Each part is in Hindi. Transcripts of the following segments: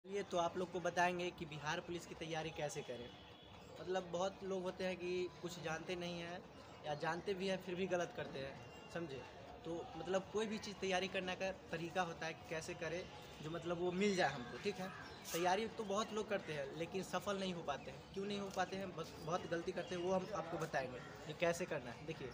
ये तो आप लोग को बताएंगे कि बिहार पुलिस की तैयारी कैसे करें। मतलब बहुत लोग होते हैं कि कुछ जानते नहीं हैं या जानते भी हैं फिर भी गलत करते हैं, समझे। तो मतलब कोई भी चीज़ तैयारी करने का तरीका होता है कि कैसे करें जो मतलब वो मिल जाए हमको, ठीक है। तैयारी तो बहुत लोग करते हैं लेकिन सफल नहीं हो पाते हैं। क्यों नहीं हो पाते हैं, बस बहुत गलती करते हैं, वो हम आपको बताएंगे कि कैसे करना है। देखिए,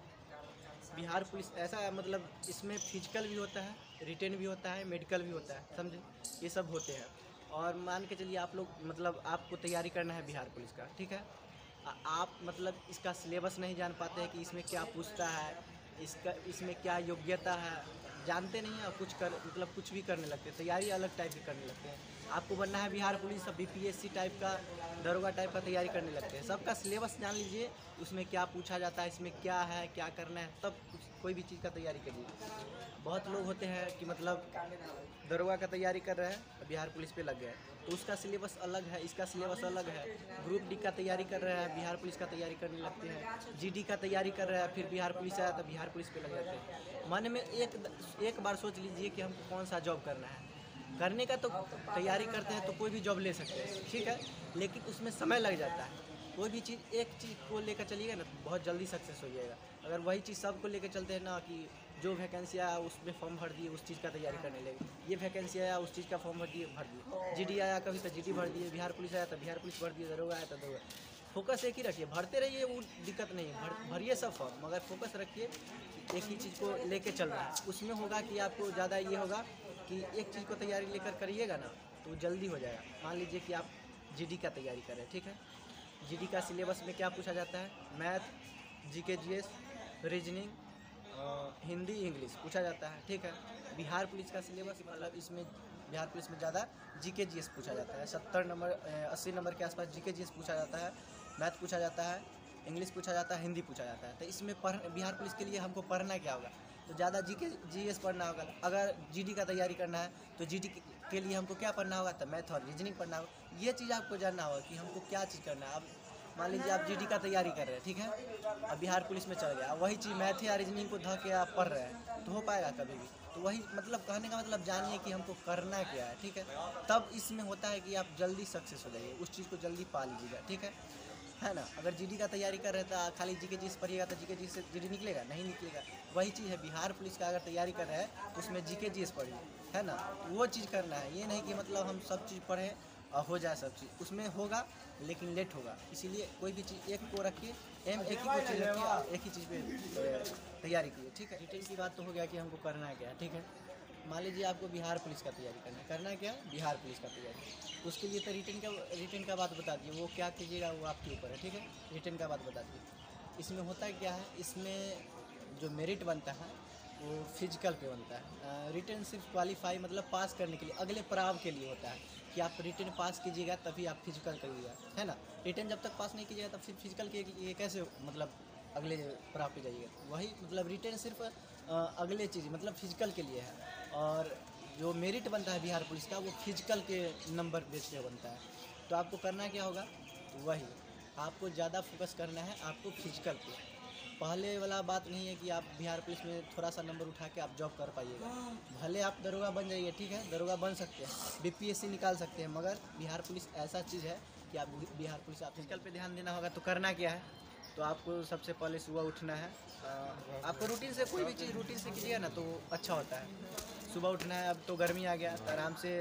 बिहार पुलिस ऐसा है, मतलब इसमें फिजिकल भी होता है, रिटेन भी होता है, मेडिकल भी होता है, समझे। ये सब होते हैं। और मान के चलिए आप लोग मतलब आपको तैयारी करना है बिहार पुलिस का, ठीक है। आप मतलब इसका सिलेबस नहीं जान पाते हैं कि इसमें क्या पूछता है, इसमें क्या योग्यता है, जानते नहीं हैं और कुछ कर मतलब कुछ भी करने लगते हैं, तैयारी अलग टाइप की करने लगते हैं। आपको बनना है बिहार पुलिस, सब बीपीएससी टाइप का, दरोगा टाइप का तैयारी करने लगते हैं। सबका सिलेबस जान लीजिए, उसमें क्या पूछा जाता है, इसमें क्या है, क्या करना है, तब कुछ कोई भी चीज़ का तैयारी करिए। बहुत लोग होते हैं कि मतलब दरोगा का तैयारी कर रहे हैं, बिहार पुलिस पे लग गए, तो उसका सिलेबस अलग है, इसका सिलेबस अलग है। ग्रुप डी का तैयारी कर रहे हैं, बिहार पुलिस का तैयारी करने लगते हैं। जीडी का तैयारी कर रहे हैं, फिर बिहार पुलिस आया तो बिहार पुलिस पे लग जाते हैं। मन में एक बार सोच लीजिए कि हमको कौन सा जॉब करना है। करने का तो तैयारी करते हैं तो कोई भी जॉब ले सकते हैं, ठीक है, लेकिन उसमें समय लग जाता है। कोई भी चीज़ एक चीज़ को लेकर चलिएगा ना तो बहुत जल्दी सक्सेस हो जाएगा। अगर वही चीज़ सबको लेकर चलते हैं ना कि जो वैकेंसी आया उसमें फॉर्म भर दिए, उस चीज़ का तैयारी करने लगे, ये वैकेंसी आया उस चीज़ का फॉर्म भर दिए, जीडी आया कभी तो जीडी भर दिए, बिहार पुलिस आया तो बिहार पुलिस भर दिए, दरोगा आया तो दरोगा। फोकस एक ही रखिए, भरते रहिए, वो दिक्कत नहीं है, भरिए सब फॉर्म, मगर फोकस रखिए एक ही चीज़ को लेके चलना है। उसमें होगा कि आपको ज़्यादा ये होगा कि एक चीज़ को तैयारी लेकर करिएगा ना तो जल्दी हो जाएगा। मान लीजिए कि आप जीडी का तैयारी करें, ठीक है। जीडी का सिलेबस में क्या पूछा जाता है, math, GK GS, reasoning, Hindi, English पूछा जाता है, ठीक है। बिहार पुलिस का सिलेबस मतलब इसमें बिहार पुलिस में ज़्यादा जीके जीएस पूछा जाता है। 70 नंबर 80 नंबर के आसपास जीके जीएस पूछा जाता है, मैथ पूछा जाता है, इंग्लिश पूछा जाता है, हिंदी पूछा जाता है। तो इसमें बिहार पुलिस के लिए हमको पढ़ना क्या होगा, तो ज़्यादा जीके जीएस पढ़ना होगा। अगर जीडी का तैयारी करना है तो जीडी के लिए हमको क्या पढ़ना होगा, तो मैथ और रीजनिंग पढ़ना होगा। ये चीज़ आपको जानना होगा कि हमको क्या चीज़ करना है। अब मान लीजिए आप जीडी का तैयारी कर रहे हैं, ठीक है, अब बिहार पुलिस में चल गया, वही चीज़ मैथ या रीजनिंग को ध के आप पढ़ रहे हैं तो हो पाएगा कभी भी। तो वही मतलब कहने का मतलब जानिए कि हमको करना क्या है, ठीक है। तब इसमें होता है कि आप जल्दी सक्सेस हो जाइए, उस चीज़ को जल्दी पा लीजिएगा, ठीक है ना। अगर जीडी का तैयारी कर रहे हैं तो खाली जीके जीएस पढ़िएगा तो जीके जीएस से जीडी निकलेगा, नहीं निकलेगा। वही चीज़ है, बिहार पुलिस का अगर तैयारी कर रहे हैं तो उसमें जीके जीएस पढ़िए, है ना। वो चीज़ करना है, ये नहीं कि मतलब हम सब चीज़ पढ़ें और हो जाए सब चीज़, उसमें होगा लेकिन लेट होगा। इसीलिए कोई भी चीज़ एक को रखिए, एम एक ही को चीज़ रखिए, एक ही चीज़ पे तैयारी कीजिए, ठीक है। डिटेल की बात तो हो गया कि हमको करना है क्या, ठीक है। मान लीजिए आपको बिहार पुलिस का तैयारी करना है क्या, बिहार पुलिस का तैयारी, तो उसके लिए तो रिटेन का बात बता दिए, वो क्या कीजिएगा वो आपके ऊपर है, ठीक है। रिटेन का बात बता दिए। इसमें होता है क्या है, इसमें जो मेरिट बनता है वो फिजिकल पे बनता है। रिटेन सिर्फ क्वालिफाई मतलब पास करने के लिए, अगले पड़ाव के लिए होता है कि आप रिटेन पास कीजिएगा तभी आप फिजिकल करिएगा, है ना। रिटेन जब तक पास नहीं कीजिएगा तब फिर फिजिकल के लिए कैसे मतलब अगले पड़ाव पे जाइएगा। वही मतलब रिटेन सिर्फ अगले चीज़ मतलब फिजिकल के लिए है, और जो मेरिट बनता है बिहार पुलिस का वो फिजिकल के नंबर बेस पे बनता है। तो आपको करना क्या होगा, तो वही आपको ज़्यादा फोकस करना है आपको फिजिकल पे। पहले वाला बात नहीं है कि आप बिहार पुलिस में थोड़ा सा नंबर उठा के आप जॉब कर पाइएगा। भले आप दरोगा बन जाइए, ठीक है, दरोगा बन सकते हैं, बीपीएससी निकाल सकते हैं, मगर बिहार पुलिस ऐसा चीज़ है कि आप बिहार पुलिस आप फिजिकल पे ध्यान देना होगा। तो करना क्या है, तो आपको सबसे पहले सुबह उठना है। आपको रूटीन से कोई भी चीज़ रूटीन से कीजिएगा ना तो अच्छा होता है। सुबह उठना है, अब तो गर्मी आ गया तो आराम से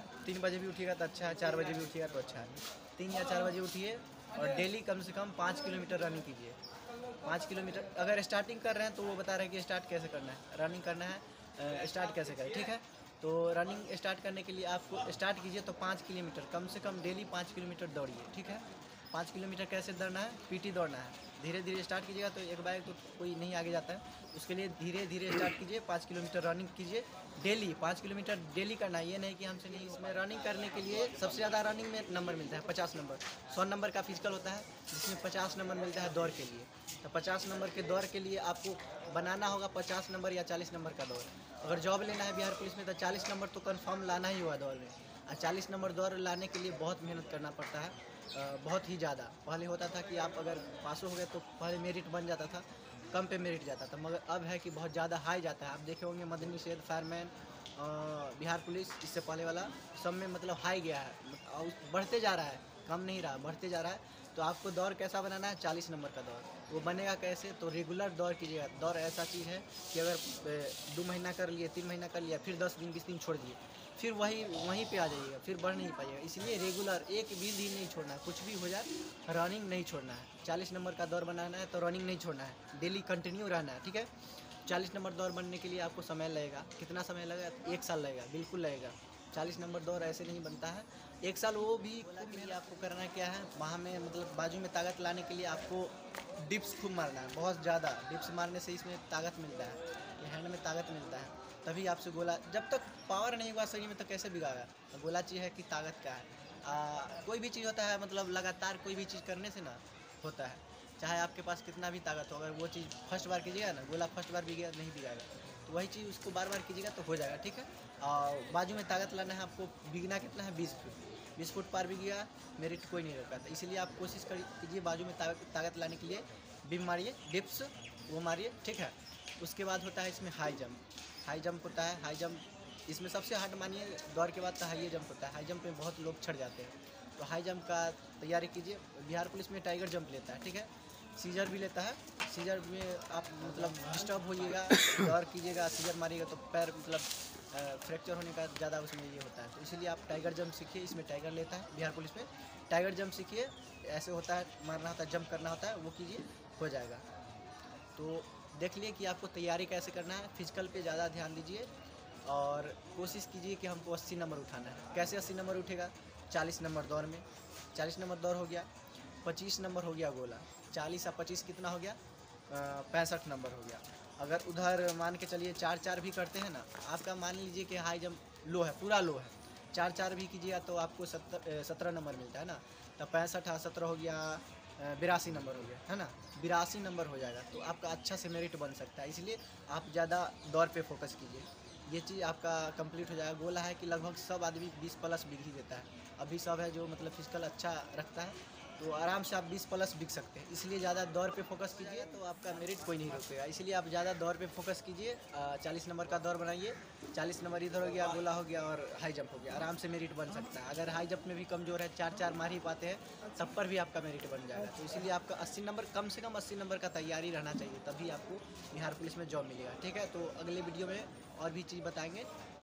3 बजे भी उठिएगा तो अच्छा है, 4 बजे भी उठिएगा तो अच्छा है। 3 या 4 बजे उठिए और डेली कम से कम 5 किलोमीटर रनिंग कीजिए। 5 किलोमीटर अगर स्टार्टिंग कर रहे हैं तो वो बता रहे हैं कि स्टार्ट कैसे करना है, रनिंग करना है, स्टार्ट कैसे करें, ठीक है। तो रनिंग स्टार्ट करने के लिए आपको स्टार्ट कीजिए तो 5 किलोमीटर कम से कम डेली 5 किलोमीटर दौड़िए, ठीक है। 5 किलोमीटर कैसे दौड़ना है, पीटी दौड़ना है। धीरे धीरे स्टार्ट कीजिएगा तो एक बार तो कोई नहीं आगे जाता है, उसके लिए धीरे धीरे स्टार्ट कीजिए। 5 किलोमीटर रनिंग कीजिए डेली, 5 किलोमीटर डेली करना है, ये नहीं कि हमसे नहीं। इसमें रनिंग करने के लिए सबसे ज़्यादा रनिंग में नंबर मिलता है 50 नंबर। 100 नंबर का फिजिकल होता है जिसमें 50 नंबर मिलता है दौड़ के लिए। तो 50 नंबर के दौड़ के लिए आपको बनाना होगा 50 नंबर या 40 नंबर का दौड़। अगर जॉब लेना है बिहार पुलिस में तो 40 नंबर तो कन्फर्म लाना ही हुआ दौड़ में। और 40 नंबर दौड़ लाने के लिए बहुत मेहनत करना पड़ता है, बहुत ही ज़्यादा। पहले होता था कि आप अगर पास हो गए तो पहले मेरिट बन जाता था, कम पे मेरिट जाता था, मगर अब है कि बहुत ज़्यादा हाई जाता है। आप देखे होंगे मदनी शेर, फायरमैन बिहार पुलिस इससे पहले वाला सब में मतलब हाई गया है और बढ़ते जा रहा है, कम नहीं रहा, बढ़ते जा रहा है। तो आपको दौड़ कैसा बनाना है, 40 नंबर का दौड़। वो बनेगा कैसे, तो रेगुलर दौड़ कीजिएगा। दौड़ ऐसा चीज़ है कि अगर 2 महीना कर लिए, 3 महीना कर लिया, फिर 10 दिन 20 दिन छोड़ दिए, फिर वहीं पे आ जाइएगा, फिर बढ़ नहीं पाइएगा। इसलिए रेगुलर एक भी दिन नहीं छोड़ना है, कुछ भी हो जाए रनिंग नहीं छोड़ना है। 40 नंबर का दौड़ बनाना है तो रनिंग नहीं छोड़ना है, डेली कंटिन्यू रहना है, ठीक है। 40 नंबर दौड़ बनने के लिए आपको समय लगेगा। कितना समय लगेगा, 1 साल लगेगा, बिल्कुल लगेगा। 40 नंबर दौड़ ऐसे नहीं बनता है, 1 साल। वो भी मेरे आपको करना क्या है, वहाँ में मतलब बाजू में ताकत लाने के लिए आपको डिप्स खूब मारना है, बहुत ज़्यादा। डिप्स मारने से इसमें ताकत मिलता है, ये हैंड में ताकत मिलता है। तभी आपसे गोला, जब तक पावर नहीं होगा शरीर में तो कैसे बिगाड़ा। तो गोला चीज़ है कि ताकत का है। कोई भी चीज़ होता है मतलब लगातार कोई भी चीज़ करने से ना होता है, चाहे आपके पास कितना भी ताकत हो, अगर वो चीज़ फर्स्ट बार कीजिएगा ना, गोला फर्स्ट बार बिगेगा नहीं बिगाएगा, तो वही चीज़ उसको बार बार कीजिएगा तो हो जाएगा, ठीक है। और बाजू में ताकत लाना है आपको। बिगना कितना है, 20 फुट। 20 फुट पार भी गया, मेरिट कोई नहीं रोका था। इसलिए आप कोशिश कीजिए बाजू में ताकत लाने के लिए बीम मारिए, डिप्स वो मारिए, ठीक है। उसके बाद होता है इसमें हाई जंप। हाई जंप होता है, हाई जंप इसमें सबसे हार्ड मानिए। दौड़ के बाद तो हाई जंप होता है। हाई जंप में बहुत लोग छड़ जाते हैं, तो हाई जंप का तैयारी कीजिए। बिहार पुलिस में टाइगर जंप लेता है, ठीक है। सीजर भी लेता है। सीजर में आप मतलब डिस्टर्ब होइएगा, दौड़ कीजिएगा, सीजर मारिएगा तो पैर मतलब फ्रैक्चर होने का ज़्यादा उसमें ये होता है। तो इसीलिए आप टाइगर जंप सीखिए, इसमें टाइगर लेता है बिहार पुलिस में। टाइगर जंप सीखिए, ऐसे होता है, मारना होता है, जंप करना होता है, वो कीजिए, हो जाएगा। तो देख लिए कि आपको तैयारी कैसे करना है। फिजिकल पे ज़्यादा ध्यान दीजिए और कोशिश कीजिए कि हमको 80 नंबर उठाना है। कैसे 80 नंबर उठेगा, 40 नंबर दौड़ में, 40 नंबर दौड़ हो गया, 25 नंबर हो गया गोला, 40 और 25 कितना हो गया, 65 नंबर हो गया। अगर उधर मान के चलिए 4-4 भी करते हैं ना, आपका मान लीजिए कि हाई जंप लो है, पूरा लो है, 4-4 भी कीजिएगा तो आपको 17 नंबर मिलता है ना। तो 65 और 17 हो गया, 82 नंबर हो गया, है ना। 82 नंबर हो जाएगा तो आपका अच्छा से मेरिट बन सकता है। इसलिए आप ज़्यादा दौड़ पे फोकस कीजिए, ये चीज़ आपका कंप्लीट हो जाएगा। गोला है कि लगभग सब आदमी 20 प्लस बिक ही देता है। अभी सब है जो मतलब फिजिकल अच्छा रखता है तो आराम से आप 20 प्लस बिक सकते हैं। इसलिए ज़्यादा दौड़ पे फोकस कीजिए तो आपका मेरिट कोई नहीं रोकेगा। इसलिए आप ज़्यादा दौड़ पे फोकस कीजिए। 40 नंबर का दौड़ बनाइए, 40 नंबर इधर हो गया, गोला हो गया और हाई जंप हो गया, आराम से मेरिट बन सकता है। अगर हाई जंप में भी कमज़ोर है, 4-4 मार ही पाते हैं, तब पर भी आपका मेरिट बन जाएगा। तो इसीलिए आपका 80 नंबर, कम से कम 80 नंबर का तैयारी रहना चाहिए, तभी आपको बिहार पुलिस में जॉब मिलेगा, ठीक है। तो अगले वीडियो में और भी चीज़ बताएंगे।